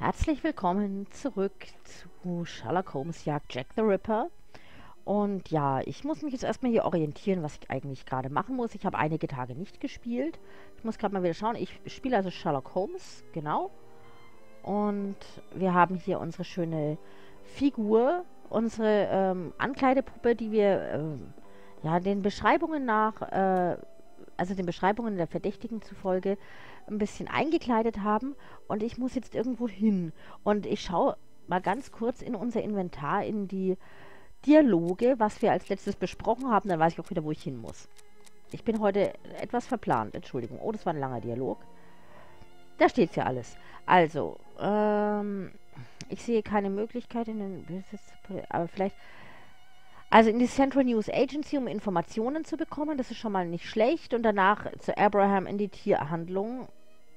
Herzlich willkommen zurück zu Sherlock Holmes jagt Jack the Ripper. Und ja, ich muss mich jetzt erstmal hier orientieren, was ich eigentlich gerade machen muss. Ich habe einige Tage nicht gespielt. Ich muss gerade mal wieder schauen. Ich spiele also Sherlock Holmes, genau. Und wir haben hier unsere schöne Figur, unsere Ankleidepuppe, die wir ja den Beschreibungen nach, also den Beschreibungen der Verdächtigen zufolge ein bisschen eingekleidet haben. Und ich muss jetzt irgendwo hin. Und ich schaue mal ganz kurz in unser Inventar, in die Dialoge, was wir als letztes besprochen haben. Dann weiß ich auch wieder, wo ich hin muss. Ich bin heute etwas verplant. Entschuldigung. Oh, das war ein langer Dialog. Da steht ja alles. Also, ich sehe keine Möglichkeit in den... Aber vielleicht... Also in die Central News Agency, um Informationen zu bekommen. Das ist schon mal nicht schlecht. Und danach zu Abraham in die Tierhandlung.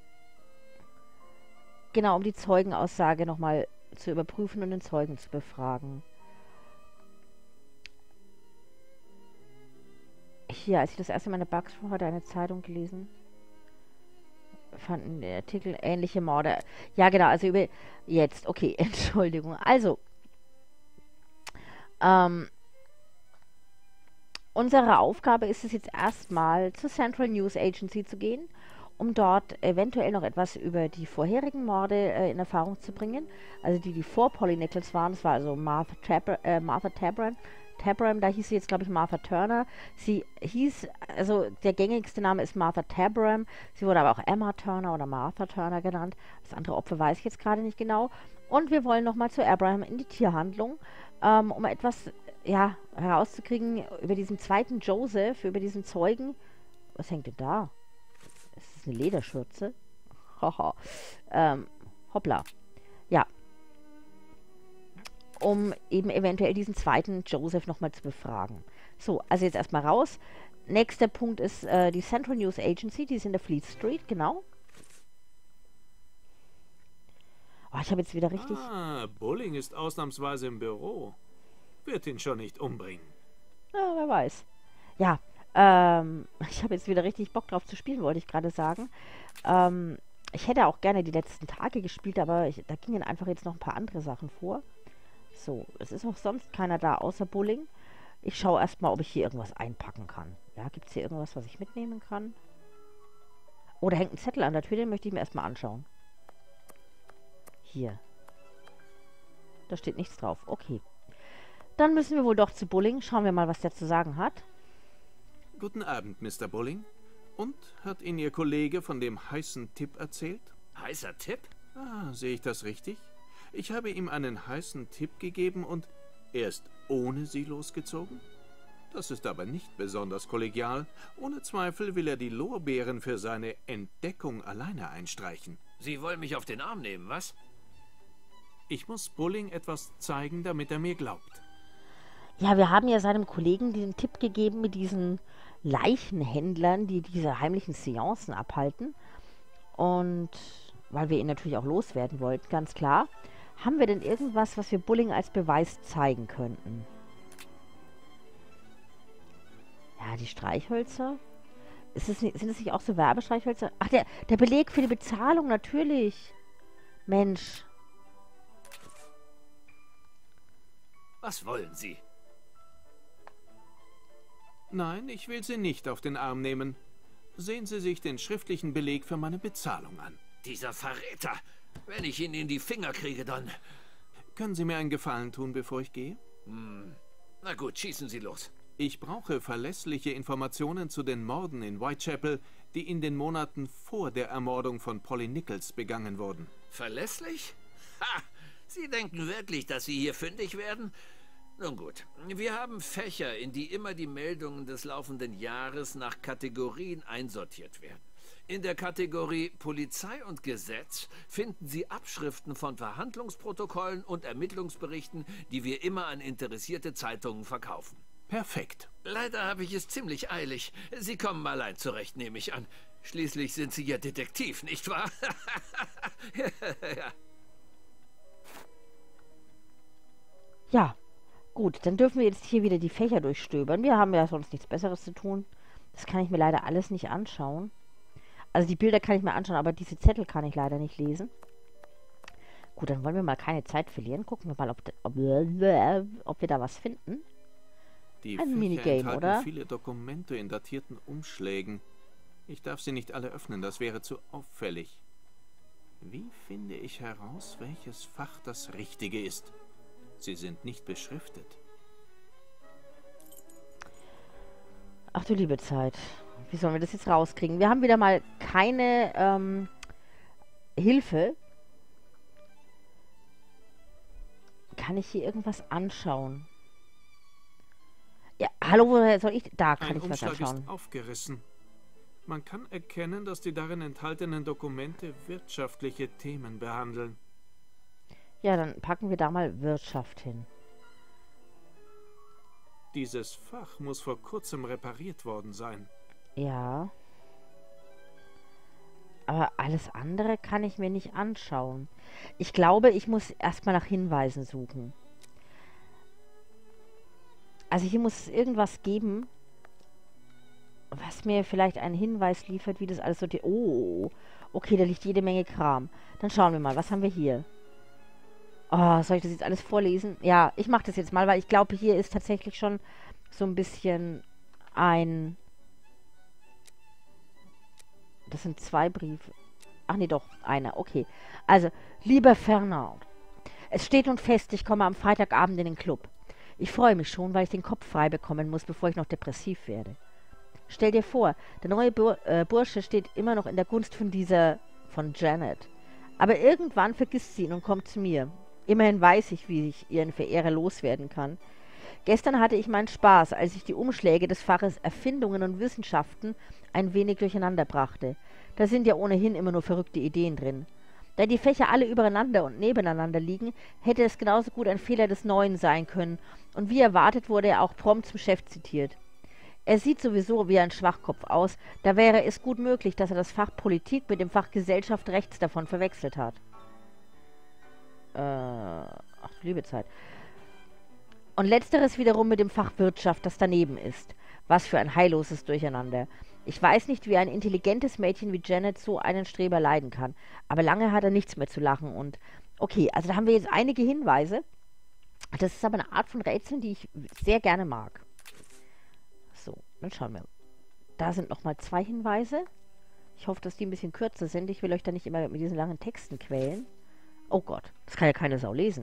Genau, um die Zeugenaussage nochmal zu überprüfen und den Zeugen zu befragen. Hier, als ich das erste Mal in der Bugshow hatte, eine Zeitung gelesen, fanden der Artikel ähnliche Morde. Ja, genau, also über... Jetzt, okay, Entschuldigung. Also, unsere Aufgabe ist es jetzt erstmal zur Central News Agency zu gehen, um dort eventuell noch etwas über die vorherigen Morde in Erfahrung zu bringen. Also die vor Polly Nichols waren. Das war also Martha Tabram, da hieß sie jetzt, glaube ich, Martha Turner. Sie hieß, also der gängigste Name ist Martha Tabram. Sie wurde aber auch Emma Turner oder Martha Turner genannt. Das andere Opfer weiß ich jetzt gerade nicht genau. Und wir wollen nochmal zu Abraham in die Tierhandlung, um etwas ja, herauszukriegen über diesen zweiten Joseph, über diesen Zeugen. Was hängt denn da? Ist das eine Lederschürze? Haha. Hoppla. Ja. Um eben eventuell diesen zweiten Joseph nochmal zu befragen. So, also jetzt erstmal raus. Nächster Punkt ist die Central News Agency, die ist in der Fleet Street, genau. Oh, ich habe jetzt wieder richtig... Ah, Bulling ist ausnahmsweise im Büro. Wird ihn schon nicht umbringen. Ja, wer weiß. Ja, ich habe jetzt wieder richtig Bock drauf zu spielen, wollte ich gerade sagen. Ich hätte auch gerne die letzten Tage gespielt, aber da gingen einfach jetzt noch ein paar andere Sachen vor. So, es ist auch sonst keiner da, außer Bulling. Ich schaue erstmal, ob ich hier irgendwas einpacken kann. Ja, gibt es hier irgendwas, was ich mitnehmen kann? Oh, da hängt ein Zettel an der Tür, den möchte ich mir erstmal anschauen. Hier. Da steht nichts drauf. Okay. Dann müssen wir wohl doch zu Bulling. Schauen wir mal, was der zu sagen hat. Guten Abend, Mr. Bulling. Und, hat Ihnen Ihr Kollege von dem heißen Tipp erzählt? Heißer Tipp? Ah, sehe ich das richtig? Ich habe ihm einen heißen Tipp gegeben und er ist ohne Sie losgezogen? Das ist aber nicht besonders kollegial. Ohne Zweifel will er die Lorbeeren für seine Entdeckung alleine einstreichen. Sie wollen mich auf den Arm nehmen, was? Ich muss Bulling etwas zeigen, damit er mir glaubt. Ja, wir haben ja seinem Kollegen den Tipp gegeben mit diesen Leichenhändlern, die diese heimlichen Seancen abhalten. Und weil wir ihn natürlich auch loswerden wollten, ganz klar. Haben wir denn irgendwas, was wir Bulling als Beweis zeigen könnten? Ja, die Streichhölzer. Sind es nicht auch so Werbestreichhölzer? Ach, der Beleg für die Bezahlung, natürlich. Mensch. Was wollen Sie? Nein, ich will Sie nicht auf den Arm nehmen. Sehen Sie sich den schriftlichen Beleg für meine Bezahlung an. Dieser Verräter! Wenn ich ihn in die Finger kriege, dann... Können Sie mir einen Gefallen tun, bevor ich gehe? Na gut, schießen Sie los. Ich brauche verlässliche Informationen zu den Morden in Whitechapel, die in den Monaten vor der Ermordung von Polly Nichols begangen wurden. Verlässlich? Ha! Sie denken wirklich, dass Sie hier fündig werden? Nun gut, wir haben Fächer, in die immer die Meldungen des laufenden Jahres nach Kategorien einsortiert werden. In der Kategorie Polizei und Gesetz finden Sie Abschriften von Verhandlungsprotokollen und Ermittlungsberichten, die wir immer an interessierte Zeitungen verkaufen. Perfekt. Leider habe ich es ziemlich eilig. Sie kommen allein zurecht, nehme ich an. Schließlich sind Sie ja Detektiv, nicht wahr? Ja, gut, dann dürfen wir jetzt hier wieder die Fächer durchstöbern. Wir haben ja sonst nichts Besseres zu tun. Das kann ich mir leider alles nicht anschauen. Also die Bilder kann ich mir anschauen, aber diese Zettel kann ich leider nicht lesen. Gut, dann wollen wir mal keine Zeit verlieren. Gucken wir mal, ob wir da was finden. Die Ein Fächer Minigame, enthalten oder? viele Dokumente in datierten Umschlägen. Ich darf sie nicht alle öffnen, das wäre zu auffällig. Wie finde ich heraus, welches Fach das Richtige ist? Sie sind nicht beschriftet. Ach du liebe Zeit. Wie sollen wir das jetzt rauskriegen? Wir haben wieder mal keine Hilfe. Kann ich hier irgendwas anschauen? Ja, hallo, woher soll ich? Da kann Ein ich was Umschlag anschauen. ist aufgerissen. Man kann erkennen, dass die darin enthaltenen Dokumente wirtschaftliche Themen behandeln. Ja, dann packen wir da mal Wirtschaft hin. Dieses Fach muss vor kurzem repariert worden sein. Ja. Aber alles andere kann ich mir nicht anschauen. Ich glaube, ich muss erstmal nach Hinweisen suchen. Also hier muss es irgendwas geben, was mir vielleicht einen Hinweis liefert, wie das alles so... Oh, okay, da liegt jede Menge Kram. Dann schauen wir mal, was haben wir hier? Oh, soll ich das jetzt alles vorlesen? Ja, ich mache das jetzt mal, weil ich glaube, hier ist tatsächlich schon so ein bisschen ein... Das sind 2 Briefe. Ach nee, doch, einer. Okay. Also, lieber Fernand, es steht nun fest, ich komme am Freitagabend in den Club. Ich freue mich schon, weil ich den Kopf frei bekommen muss, bevor ich noch depressiv werde. Stell dir vor, der neue Bursche steht immer noch in der Gunst von Janet. Aber irgendwann vergisst sie ihn und kommt zu mir. Immerhin weiß ich, wie ich ihren Verehrer loswerden kann. Gestern hatte ich meinen Spaß, als ich die Umschläge des Faches Erfindungen und Wissenschaften ein wenig durcheinander brachte. Da sind ja ohnehin immer nur verrückte Ideen drin. Da die Fächer alle übereinander und nebeneinander liegen, hätte es genauso gut ein Fehler des Neuen sein können, und wie erwartet wurde er auch prompt zum Chef zitiert. Er sieht sowieso wie ein Schwachkopf aus, da wäre es gut möglich, dass er das Fach Politik mit dem Fach Gesellschaft rechts davon verwechselt hat. Ach du liebe Zeit. Und letzteres wiederum mit dem Fach Wirtschaft, das daneben ist. Was für ein heilloses Durcheinander. Ich weiß nicht, wie ein intelligentes Mädchen wie Janet so einen Streber leiden kann. Aber lange hat er nichts mehr zu lachen und... Okay, also da haben wir jetzt einige Hinweise. Das ist aber eine Art von Rätseln, die ich sehr gerne mag. So, dann schauen wir. Da sind nochmal 2 Hinweise. Ich hoffe, dass die ein bisschen kürzer sind. Ich will euch da nicht immer mit diesen langen Texten quälen. Oh Gott, das kann ja keine Sau lesen.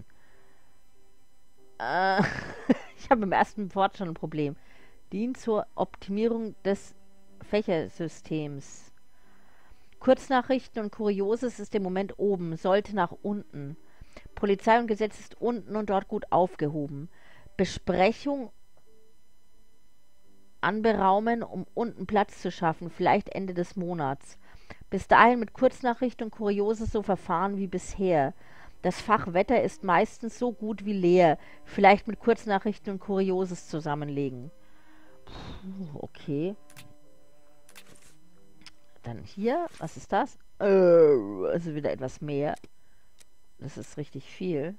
Ich habe im ersten Wort schon ein Problem. Dient zur Optimierung des Fächersystems. Kurznachrichten und Kurioses ist im Moment oben, sollte nach unten. Polizei und Gesetz ist unten und dort gut aufgehoben. Besprechung anberaumen, um unten Platz zu schaffen, vielleicht Ende des Monats. Bis dahin mit Kurznachrichten und Kurioses so verfahren wie bisher. Das Fach Wetter ist meistens so gut wie leer. Vielleicht mit Kurznachrichten und Kurioses zusammenlegen. Puh, okay. Dann hier, was ist das? Also wieder etwas mehr. Das ist richtig viel.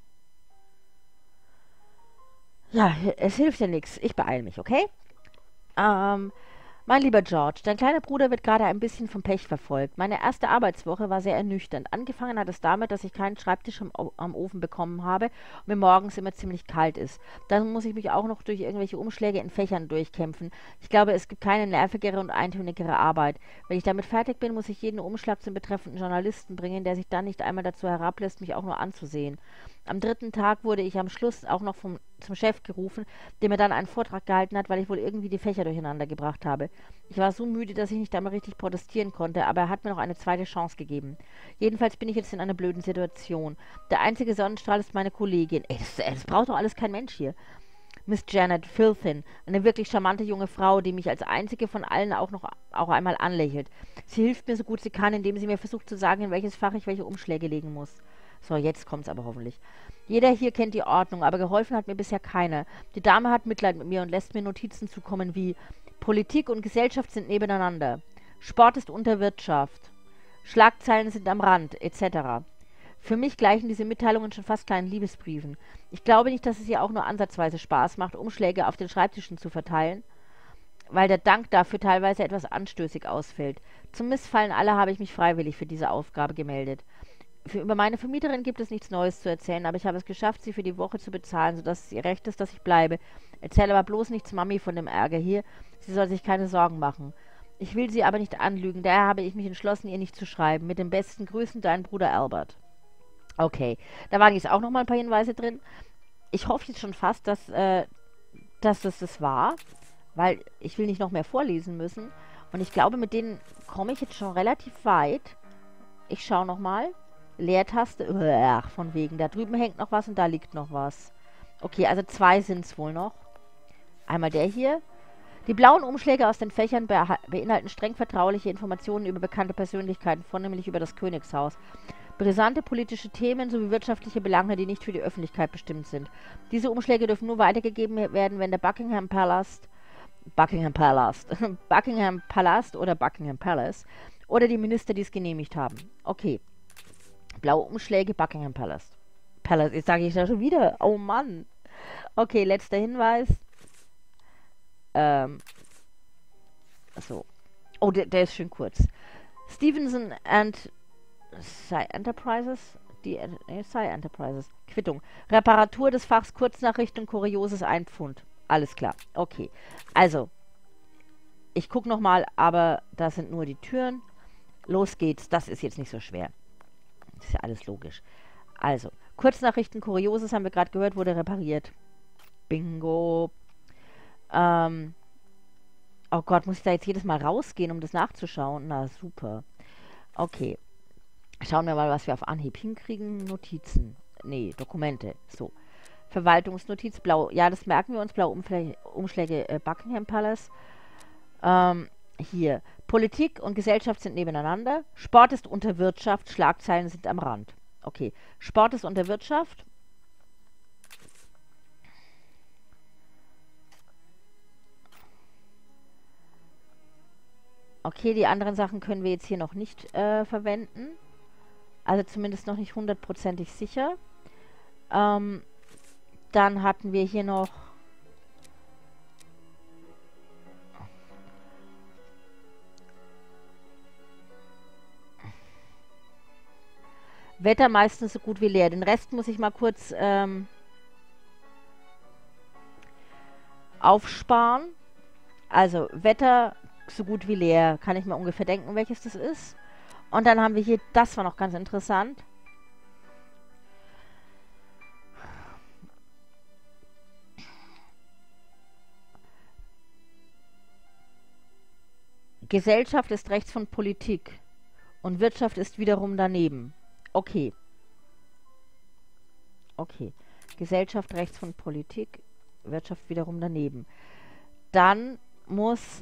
Ja, es hilft ja nichts. Ich beeile mich, okay? Mein lieber George, dein kleiner Bruder wird gerade ein bisschen vom Pech verfolgt. Meine erste Arbeitswoche war sehr ernüchternd. Angefangen hat es damit, dass ich keinen Schreibtisch am Ofen bekommen habe und mir morgens immer ziemlich kalt ist. Dann muss ich mich auch noch durch irgendwelche Umschläge in Fächern durchkämpfen. Ich glaube, es gibt keine nervigere und eintönigere Arbeit. Wenn ich damit fertig bin, muss ich jeden Umschlag zum betreffenden Journalisten bringen, der sich dann nicht einmal dazu herablässt, mich auch nur anzusehen. Am 3. Tag wurde ich am Schluss auch noch zum Chef gerufen, der mir dann einen Vortrag gehalten hat, weil ich wohl irgendwie die Fächer durcheinander gebracht habe. Ich war so müde, dass ich nicht einmal richtig protestieren konnte, aber er hat mir noch eine zweite Chance gegeben. Jedenfalls bin ich jetzt in einer blöden Situation. Der einzige Sonnenstrahl ist meine Kollegin. Das braucht doch alles kein Mensch hier. Miss Janet Filthin, eine wirklich charmante junge Frau, die mich als einzige von allen auch einmal anlächelt. Sie hilft mir so gut sie kann, indem sie mir versucht zu sagen, in welches Fach ich welche Umschläge legen muss. So, jetzt kommt's aber hoffentlich. Jeder hier kennt die Ordnung, aber geholfen hat mir bisher keiner. Die Dame hat Mitleid mit mir und lässt mir Notizen zukommen wie: Politik und Gesellschaft sind nebeneinander. Sport ist unter Wirtschaft. Schlagzeilen sind am Rand, etc. Für mich gleichen diese Mitteilungen schon fast kleinen Liebesbriefen. Ich glaube nicht, dass es ihr auch nur ansatzweise Spaß macht, Umschläge auf den Schreibtischen zu verteilen, weil der Dank dafür teilweise etwas anstößig ausfällt. Zum Missfallen aller habe ich mich freiwillig für diese Aufgabe gemeldet. Über meine Vermieterin gibt es nichts Neues zu erzählen, aber ich habe es geschafft, sie für die Woche zu bezahlen, sodass es ihr Recht ist, dass ich bleibe. Erzähle aber bloß nichts Mami von dem Ärger hier. Sie soll sich keine Sorgen machen. Ich will sie aber nicht anlügen, daher habe ich mich entschlossen, ihr nicht zu schreiben. Mit den besten Grüßen, dein Bruder Albert. Okay, da waren jetzt auch noch mal ein paar Hinweise drin. Ich hoffe jetzt schon fast, dass das war, weil ich will nicht noch mehr vorlesen müssen. Und ich glaube, mit denen komme ich jetzt schon relativ weit. Ich schaue noch mal. Leertaste. Ach, von wegen. Da drüben hängt noch was und da liegt noch was. Okay, also 2 sind es wohl noch. Einmal der hier. Die blauen Umschläge aus den Fächern beinhalten streng vertrauliche Informationen über bekannte Persönlichkeiten, vornehmlich über das Königshaus. Brisante politische Themen sowie wirtschaftliche Belange, die nicht für die Öffentlichkeit bestimmt sind. Diese Umschläge dürfen nur weitergegeben werden, wenn der Buckingham Palast oder Buckingham Palace oder die Minister dies genehmigt haben. Okay. Blaue Umschläge, Buckingham Palace. Jetzt sage ich das schon wieder. Oh Mann. Okay, letzter Hinweis. So. Oh, der ist schön kurz. Stevenson and Psy Enterprises? Psy Enterprises. Quittung. Reparatur des Fachs Kurznachrichten Kurioses 1 Pfund. Alles klar. Okay. Also. Ich gucke nochmal, aber das sind nur die Türen. Los geht's. Das ist jetzt nicht so schwer. Das ist ja alles logisch. Also, Kurznachrichten, Kurioses, haben wir gerade gehört, wurde repariert. Bingo. Oh Gott, muss ich da jetzt jedes Mal rausgehen, um das nachzuschauen? Na, super. Okay. Schauen wir mal, was wir auf Anhieb hinkriegen. Notizen. Nee, Dokumente. So. Verwaltungsnotiz, blau. Ja, das merken wir uns. Blaue Umschläge Buckingham Palace. Hier. Politik und Gesellschaft sind nebeneinander. Sport ist unter Wirtschaft. Schlagzeilen sind am Rand. Okay. Sport ist unter Wirtschaft. Okay, die anderen Sachen können wir jetzt hier noch nicht verwenden. Also zumindest noch nicht hundertprozentig sicher. Dann hatten wir hier noch Wetter meistens so gut wie leer. Den Rest muss ich mal kurz aufsparen. Also Wetter so gut wie leer. Kann ich mir ungefähr denken, welches das ist. Und dann haben wir hier, das war noch ganz interessant. Gesellschaft ist rechts von Politik. Und Wirtschaft ist wiederum daneben. Okay. Okay. Gesellschaft rechts von Politik, Wirtschaft wiederum daneben. Dann muss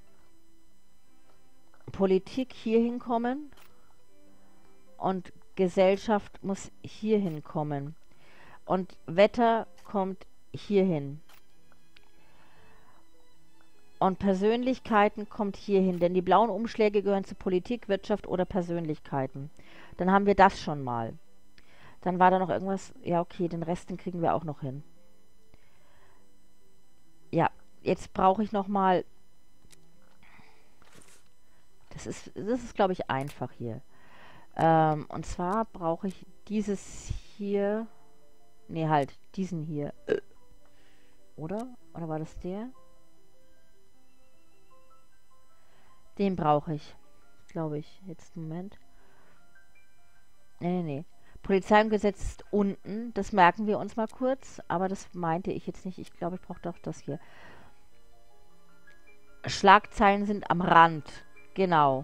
Politik hier hinkommen und Gesellschaft muss hier hinkommen. Und Wetter kommt hier hin. Und Persönlichkeiten kommt hier hin, denn die blauen Umschläge gehören zu Politik, Wirtschaft oder Persönlichkeiten. Dann haben wir das schon mal. Dann war da noch irgendwas. Ja, okay, den Rest, den kriegen wir auch noch hin. Ja, jetzt brauche ich noch mal. Das ist, glaube ich, einfach hier. Und zwar brauche ich dieses hier. Ne, halt, diesen hier. Oder? Oder war das der? Den brauche ich. Glaube ich. Jetzt einen Moment. Nee. Polizei und Gesetz ist unten. Das merken wir uns mal kurz. Aber das meinte ich jetzt nicht. Ich glaube, ich brauche doch das hier. Schlagzeilen sind am Rand. Genau.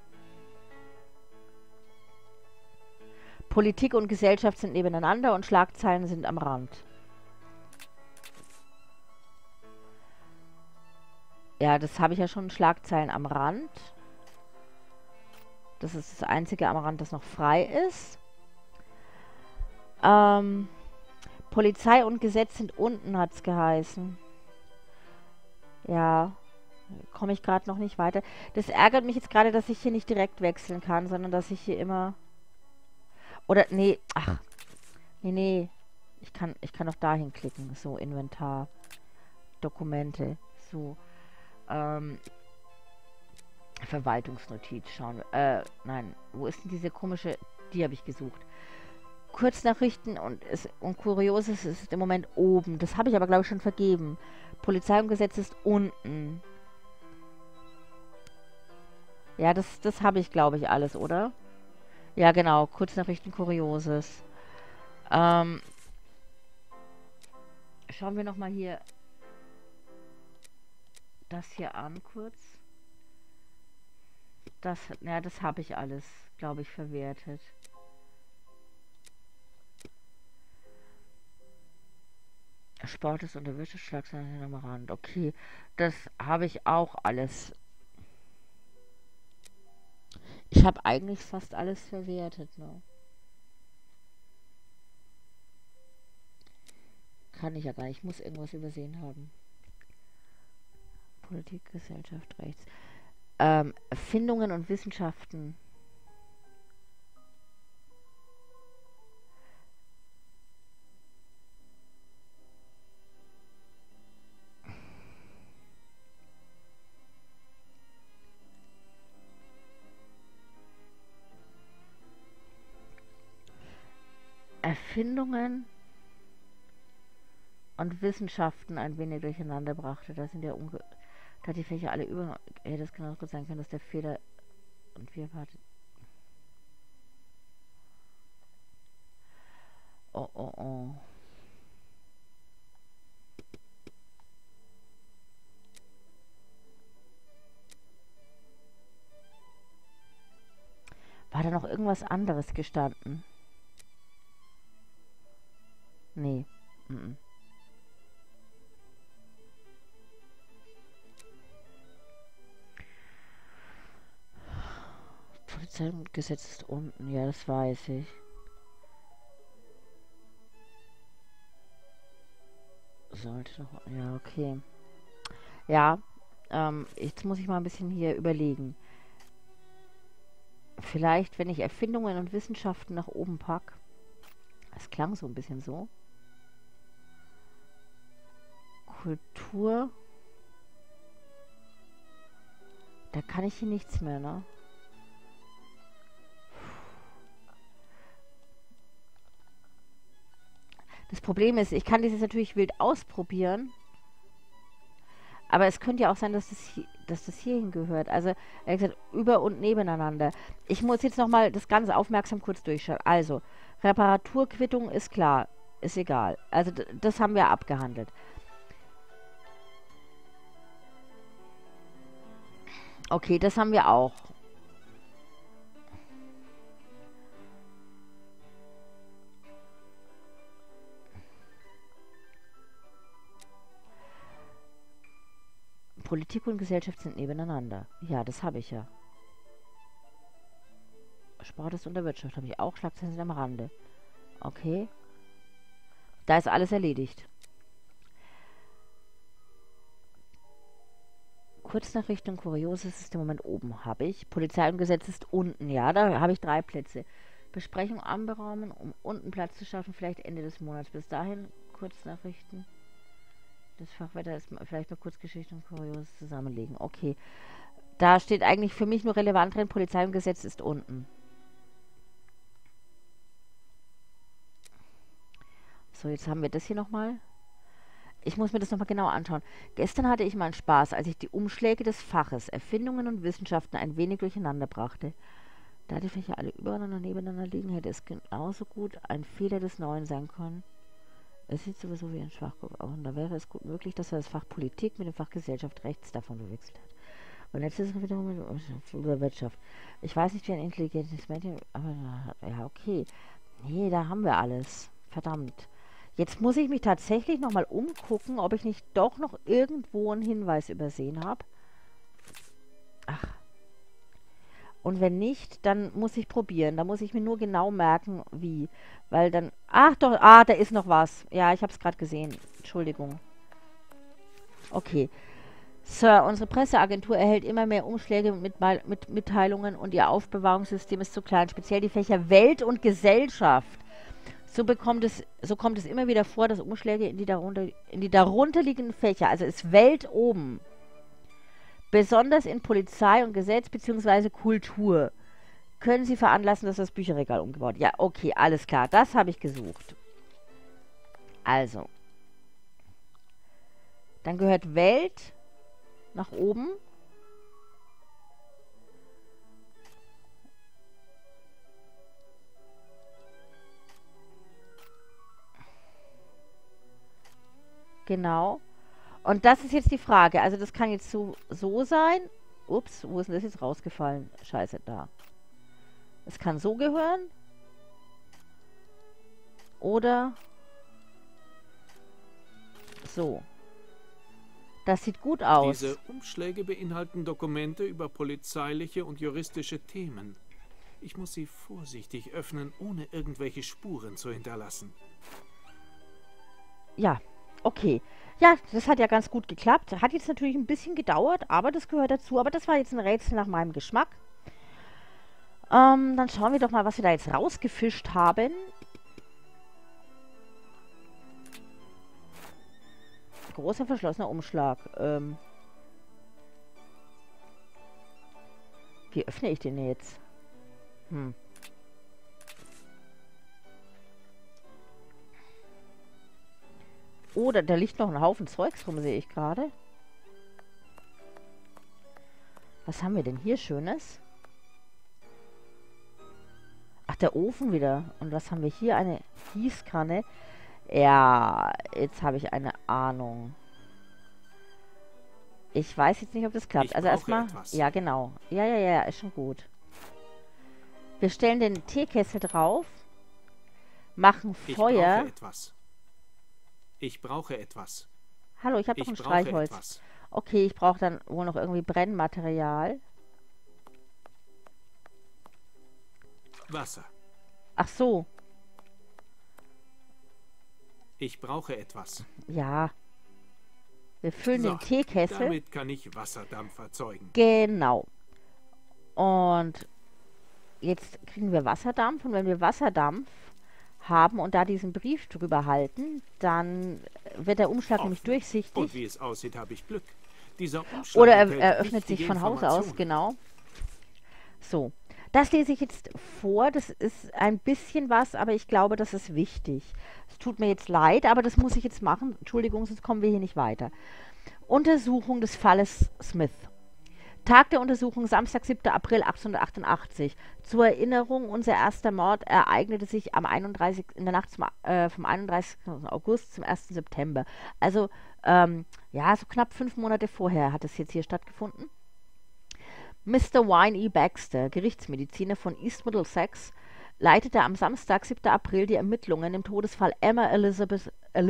Politik und Gesellschaft sind nebeneinander und Schlagzeilen sind am Rand. Ja, das habe ich ja schon. Schlagzeilen am Rand. Das ist das einzige am Rand, das noch frei ist. Polizei und Gesetz sind unten, hat es geheißen. Ja, komme ich gerade noch nicht weiter. Das ärgert mich jetzt gerade, dass ich hier nicht direkt wechseln kann, sondern dass ich hier immer... Oder, nee, ach. Nee. Ich kann auch dahin klicken. So, Inventar. Dokumente. So. Verwaltungsnotiz schauen wir. Nein, wo ist denn diese komische Die habe ich gesucht. Kurznachrichten und Kurioses ist im Moment oben. Das habe ich aber, glaube ich, schon vergeben. Polizei und Gesetz ist unten. Ja, das habe ich, glaube ich, alles, oder? Ja, genau. Kurznachrichten, Kurioses. Schauen wir nochmal hier das hier an, kurz. Das habe ich alles, glaube ich, verwertet. Sport ist unter Wirtschaftsschlagzeilen am Rand. Okay, das habe ich auch alles. Ich habe eigentlich fast alles verwertet, ne? Kann ich ja gar nicht. Ich muss irgendwas übersehen haben. Politik, Gesellschaft, Rechts. Erfindungen und Wissenschaften. Erfindungen und Wissenschaften ein wenig durcheinander brachte. Da sind ja da die Fächer alle über. Hätte es genau gut sein können, dass der Fehler und wir warten. Oh, oh, oh. War da noch irgendwas anderes gestanden? Nee. Mm-mm. Polizei und Gesetz ist unten. Ja, das weiß ich. Sollte doch. Ja, okay. Ja, jetzt muss ich mal ein bisschen hier überlegen. Vielleicht, wenn ich Erfindungen und Wissenschaften nach oben packe. Das klang so ein bisschen so. Kultur. Da kann ich hier nichts mehr, ne? Das Problem ist, ich kann dieses natürlich wild ausprobieren. Aber es könnte ja auch sein, dass das hierhin gehört. Also, er hat gesagt, über- und nebeneinander. Ich muss jetzt nochmal das Ganze aufmerksam kurz durchschauen. Also, Reparaturquittung ist klar. Ist egal. Also, das haben wir abgehandelt. Okay, das haben wir auch. Politik und Gesellschaft sind nebeneinander. Ja, das habe ich ja. Sport ist unter Wirtschaft habe ich auch. Schlagzeilen sind am Rande. Okay. Da ist alles erledigt. Kurznachrichten, Kurioses ist im Moment oben. Habe ich. Polizei und Gesetz ist unten. Ja, da habe ich 3 Plätze. Besprechung anberaumen, um unten Platz zu schaffen. Vielleicht Ende des Monats. Bis dahin Kurznachrichten. Das Fachwetter ist vielleicht noch Kurzgeschichte und Kurioses zusammenlegen. Okay. Da steht eigentlich für mich nur relevant drin. Polizei und Gesetz ist unten. So, jetzt haben wir das hier nochmal. Ich muss mir das nochmal genau anschauen. Gestern hatte ich mal einen Spaß, als ich die Umschläge des Faches Erfindungen und Wissenschaften ein wenig durcheinander brachte. Da die Fächer alle übereinander nebeneinander liegen, hätte es genauso gut ein Fehler des Neuen sein können. Es sieht sowieso wie ein Schwachkopf aus. Und da wäre es gut möglich, dass er das Fach Politik mit dem Fach Gesellschaft rechts davon verwechselt hat. Und jetzt ist es wiederum über Wirtschaft. Ich weiß nicht, wie ein intelligentes Mädchen, aber ja, okay. Nee, da haben wir alles. Verdammt. Jetzt muss ich mich tatsächlich nochmal umgucken, ob ich nicht doch noch irgendwo einen Hinweis übersehen habe. Ach. Und wenn nicht, dann muss ich probieren. Da muss ich mir nur genau merken, wie. Weil dann... Ach doch, da ist noch was. Ja, ich habe es gerade gesehen. Entschuldigung. Okay. Sir, unsere Presseagentur erhält immer mehr Umschläge mit Mitteilungen und ihr Aufbewahrungssystem ist zu klein. Speziell die Fächer Welt und Gesellschaft. So kommt es immer wieder vor, dass Umschläge in die darunterliegenden Fächer, also ist Welt oben, besonders in Polizei und Gesetz bzw. Kultur, Können Sie veranlassen, dass das Bücherregal umgebaut wird? Ja, okay, alles klar. Das habe ich gesucht. Also. Dann gehört Welt nach oben. Genau. Und das ist jetzt die Frage. Also das kann jetzt so sein. Ups, wo ist denn das jetzt rausgefallen? Scheiße, da. Es kann so gehören. Oder so. Das sieht gut aus. Diese Umschläge beinhalten Dokumente über polizeiliche und juristische Themen. Ich muss sie vorsichtig öffnen, ohne irgendwelche Spuren zu hinterlassen. Ja, okay. Ja, das hat ja ganz gut geklappt. Hat jetzt natürlich ein bisschen gedauert, aber das gehört dazu. Aber das war jetzt ein Rätsel nach meinem Geschmack. Dann schauen wir doch mal, was wir da jetzt rausgefischt haben. Großer verschlossener Umschlag. Wie öffne ich den jetzt? Oh, da liegt noch ein Haufen Zeugs rum, sehe ich gerade. Was haben wir denn hier Schönes? Ach, der Ofen wieder. Und was haben wir hier? Eine Gießkanne. Ja, jetzt habe ich eine Ahnung. Ich weiß jetzt nicht, ob das klappt. Also erstmal... Ja, genau. Ja, ist schon gut. Wir stellen den Teekessel drauf. Machen Feuer. Ich brauche etwas. Hallo, ich habe doch ein Streichholz. Okay, ich brauche dann wohl noch irgendwie Brennmaterial. Wasser. Ach so. Ich brauche etwas. Ja. Wir füllen den Teekessel. Damit kann ich Wasserdampf erzeugen. Genau. Und jetzt kriegen wir Wasserdampf. Und wenn wir Wasserdampf haben und da diesen Brief drüber halten, dann wird der Umschlag nämlich durchsichtig. Und wie es aussieht, habe ich Glück. Dieser Umschlag oder er öffnet sich von Haus aus, genau. So. Das lese ich jetzt vor. Das ist ein bisschen was, aber ich glaube, das ist wichtig. Es tut mir jetzt leid, aber das muss ich jetzt machen. Entschuldigung, sonst kommen wir hier nicht weiter. Untersuchung des Falles Smith. Tag der Untersuchung, Samstag, 7. April 1888. Zur Erinnerung, unser erster Mord ereignete sich in der Nacht vom 31. August zum 1. September. Also, ja, so knapp 5 Monate vorher hat es jetzt hier stattgefunden. Mr. Wayne E. Baxter, Gerichtsmediziner von East Middlesex, leitete am Samstag, 7. April, die Ermittlungen im Todesfall Emma Elizabeth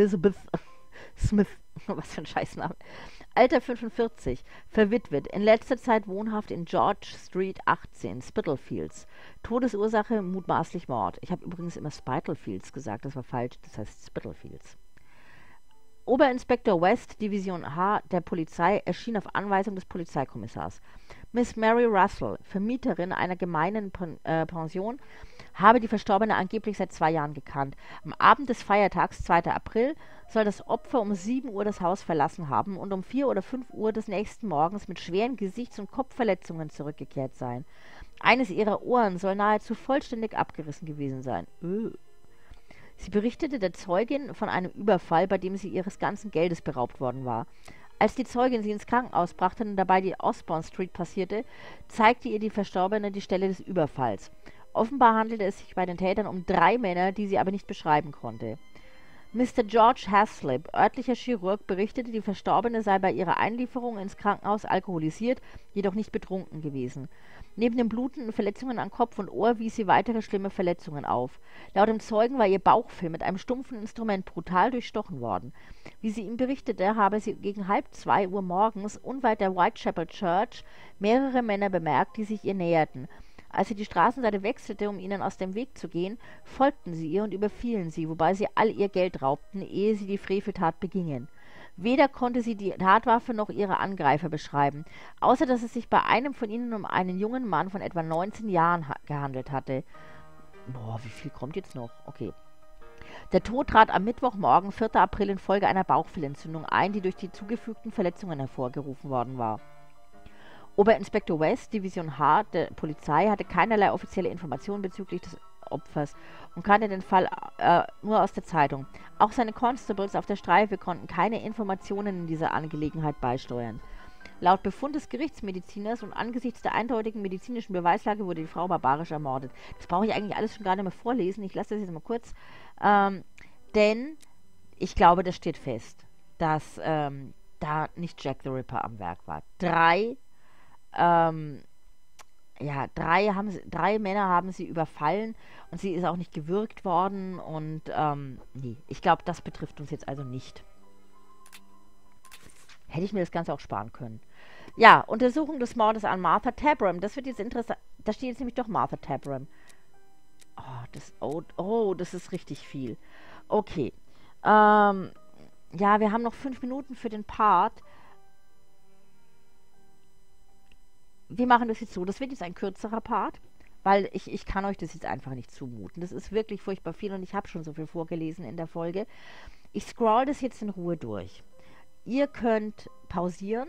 Smith. Was für ein Scheißname. Alter 45, verwitwet, in letzter Zeit wohnhaft in George Street 18, Spitalfields. Todesursache mutmaßlich Mord. Ich habe übrigens immer Spitalfields gesagt, das war falsch, das heißt Spitalfields. Oberinspektor West, Division H der Polizei, erschien auf Anweisung des Polizeikommissars. Miss Mary Russell, Vermieterin einer gemeinen Pension, habe die Verstorbene angeblich seit 2 Jahren gekannt. Am Abend des Feiertags, 2. April, soll das Opfer um 7 Uhr das Haus verlassen haben und um 4 oder 5 Uhr des nächsten Morgens mit schweren Gesichts- und Kopfverletzungen zurückgekehrt sein. Eines ihrer Ohren soll nahezu vollständig abgerissen gewesen sein. Sie berichtete der Zeugin von einem Überfall, bei dem sie ihres ganzen Geldes beraubt worden war. Als die Zeugin sie ins Krankenhaus brachte und dabei die Osborne Street passierte, zeigte ihr die Verstorbene die Stelle des Überfalls. Offenbar handelte es sich bei den Tätern um 3 Männer, die sie aber nicht beschreiben konnte. Mr. George Haslip, örtlicher Chirurg, berichtete, die Verstorbene sei bei ihrer Einlieferung ins Krankenhaus alkoholisiert, jedoch nicht betrunken gewesen. Neben den blutenden Verletzungen an Kopf und Ohr wies sie weitere schlimme Verletzungen auf. Laut dem Zeugen war ihr Bauchfell mit einem stumpfen Instrument brutal durchstochen worden. Wie sie ihm berichtete, habe sie gegen 1:30 Uhr morgens unweit der Whitechapel Church mehrere Männer bemerkt, die sich ihr näherten. Als sie die Straßenseite wechselte, um ihnen aus dem Weg zu gehen, folgten sie ihr und überfielen sie, wobei sie all ihr Geld raubten, ehe sie die Freveltat begingen. Weder konnte sie die Tatwaffe noch ihre Angreifer beschreiben, außer dass es sich bei einem von ihnen um einen jungen Mann von etwa 19 Jahren gehandelt hatte. Boah, wie viel kommt jetzt noch? Okay. Der Tod trat am Mittwochmorgen, 4. April, infolge einer Bauchfellentzündung ein, die durch die zugefügten Verletzungen hervorgerufen worden war. Oberinspektor West, Division H der Polizei, hatte keinerlei offizielle Informationen bezüglich des Opfers und kannte den Fall nur aus der Zeitung. Auch seine Constables auf der Streife konnten keine Informationen in dieser Angelegenheit beisteuern. Laut Befund des Gerichtsmediziners und angesichts der eindeutigen medizinischen Beweislage wurde die Frau barbarisch ermordet. Das brauche ich eigentlich alles schon gar nicht mehr vorlesen. Ich lasse das jetzt mal kurz. Denn ich glaube, das steht fest, dass da nicht Jack the Ripper am Werk war. Drei Männer haben sie überfallen und sie ist auch nicht gewürgt worden und nee, ich glaube, das betrifft uns jetzt also nicht. Hätte ich mir das Ganze auch sparen können. Ja, Untersuchung des Mordes an Martha Tabram. Das wird jetzt interessant. Da steht jetzt nämlich doch Martha Tabram. Das ist richtig viel. Okay. Ja, wir haben noch 5 Minuten für den Part. Wir machen das jetzt so. Das wird jetzt ein kürzerer Part, weil ich kann euch das jetzt einfach nicht zumuten. Das ist wirklich furchtbar viel und ich habe schon so viel vorgelesen in der Folge. Ich scroll das jetzt in Ruhe durch. Ihr könnt pausieren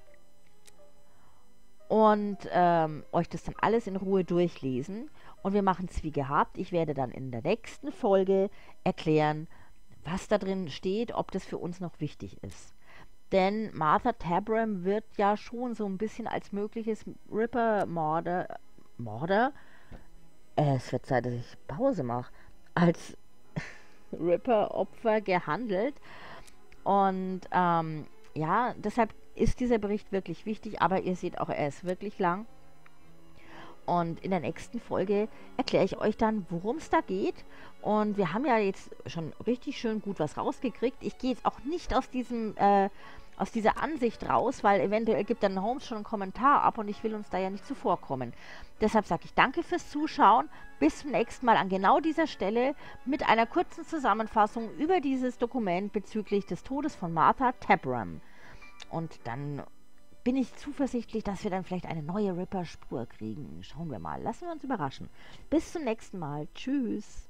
und euch das dann alles in Ruhe durchlesen. Und wir machen es wie gehabt. Ich werde dann in der nächsten Folge erklären, was da drin steht, ob das für uns noch wichtig ist. Denn Martha Tabram wird ja schon so ein bisschen als mögliches Ripper-Mörder, es wird Zeit, dass ich Pause mache, als Ripper-Opfer gehandelt. Und ja, deshalb ist dieser Bericht wirklich wichtig, aber ihr seht auch, er ist wirklich lang. Und in der nächsten Folge erkläre ich euch dann, worum es da geht. Und wir haben ja jetzt schon richtig schön gut was rausgekriegt. Ich gehe jetzt auch nicht aus dieser Ansicht raus, weil eventuell gibt dann Holmes schon einen Kommentar ab und ich will uns da ja nicht zuvorkommen. Deshalb sage ich danke fürs Zuschauen. Bis zum nächsten Mal an genau dieser Stelle mit einer kurzen Zusammenfassung über dieses Dokument bezüglich des Todes von Martha Tabram. Und dann bin ich zuversichtlich, dass wir dann vielleicht eine neue Ripper-Spur kriegen. Schauen wir mal. Lassen wir uns überraschen. Bis zum nächsten Mal. Tschüss.